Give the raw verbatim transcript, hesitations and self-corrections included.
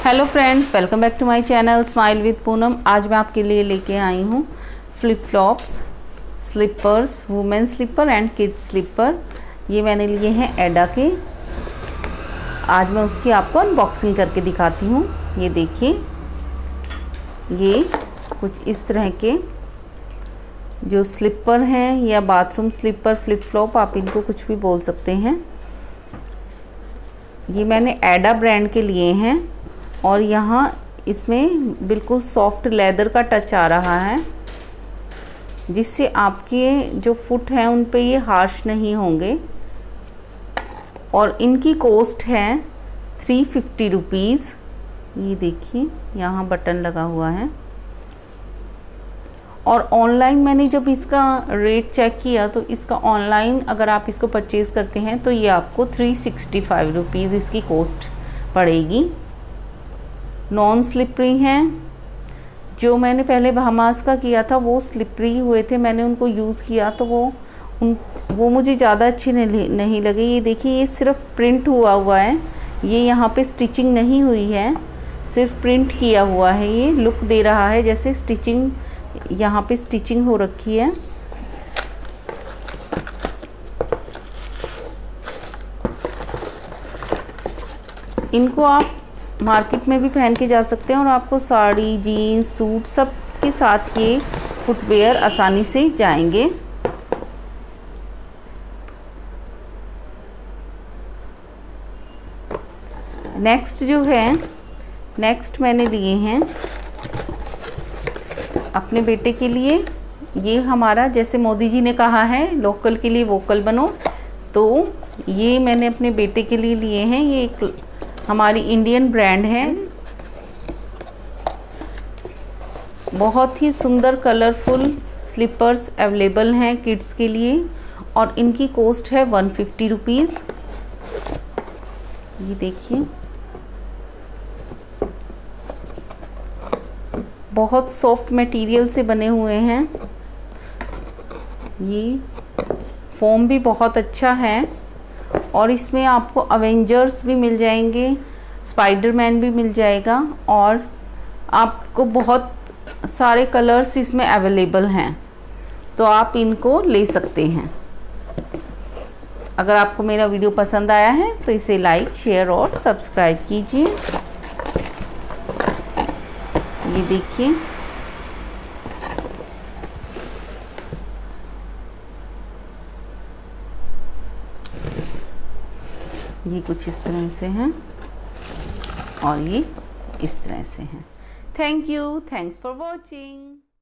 Hello friends, welcome back to my channel smile with Poonam. आज मैं आपके लिए लेके आई हूँ flip flops, slippers, women slipper and kids slipper. ये मैंने लिए हैं एडा के। आज मैं उसकी आपको अनबॉक्सिंग करके दिखाती हूँ। ये देखिए, ये कुछ इस तरह के जो स्लीपर हैं या बाथरूम स्लीपर, फ्लिप फ्लॉप, आप इनको कुछ भी बोल सकते हैं। ये मैंने एडा ब्रांड के लिए हैं और यहाँ इसमें बिल्कुल सॉफ्ट लेदर का टच आ रहा है, जिससे आपके जो फुट हैं उन पे ये हार्श नहीं होंगे। और इनकी कॉस्ट है थ्री फिफ्टी रुपीज़। ये देखिए, यहाँ बटन लगा हुआ है। और ऑनलाइन मैंने जब इसका रेट चेक किया तो इसका ऑनलाइन अगर आप इसको परचेज़ करते हैं तो ये आपको थ्री सिक्सटी फाइव रुपीज़ इसकी कॉस्ट पड़ेगी। नॉन स्लिपरी हैं। जो मैंने पहले बहामास का किया था वो स्लिपरी हुए थे, मैंने उनको यूज़ किया तो वो उन वो मुझे ज़्यादा अच्छे नहीं नहीं लगे। ये देखिए, ये सिर्फ प्रिंट हुआ हुआ है, ये यहाँ पे स्टिचिंग नहीं हुई है, सिर्फ प्रिंट किया हुआ है। ये लुक दे रहा है जैसे स्टिचिंग, यहाँ पे स्टिचिंग हो रखी है। इनको आप मार्केट में भी पहन के जा सकते हैं और आपको साड़ी, जीन्स, सूट सब के साथ ये फुटवेयर आसानी से जाएंगे। नेक्स्ट जो है, नेक्स्ट मैंने लिए हैं अपने बेटे के लिए। ये हमारा, जैसे मोदी जी ने कहा है लोकल के लिए वोकल बनो, तो ये मैंने अपने बेटे के लिए लिए हैं। ये एक हमारी इंडियन ब्रांड है। बहुत ही सुंदर कलरफुल स्लीपर्स अवेलेबल हैं किड्स के लिए और इनकी कॉस्ट है वन फिफ्टी रुपीज़। ये देखिए, बहुत सॉफ्ट मटेरियल से बने हुए हैं। ये फोम भी बहुत अच्छा है और इसमें आपको अवेंजर्स भी मिल जाएंगे, स्पाइडरमैन भी मिल जाएगा और आपको बहुत सारे कलर्स इसमें अवेलेबल हैं, तो आप इनको ले सकते हैं। अगर आपको मेरा वीडियो पसंद आया है तो इसे लाइक, शेयर और सब्सक्राइब कीजिए। ये देखिए, ये कुछ इस तरह से हैं और ये इस तरह से हैं। Thank you, thanks for watching.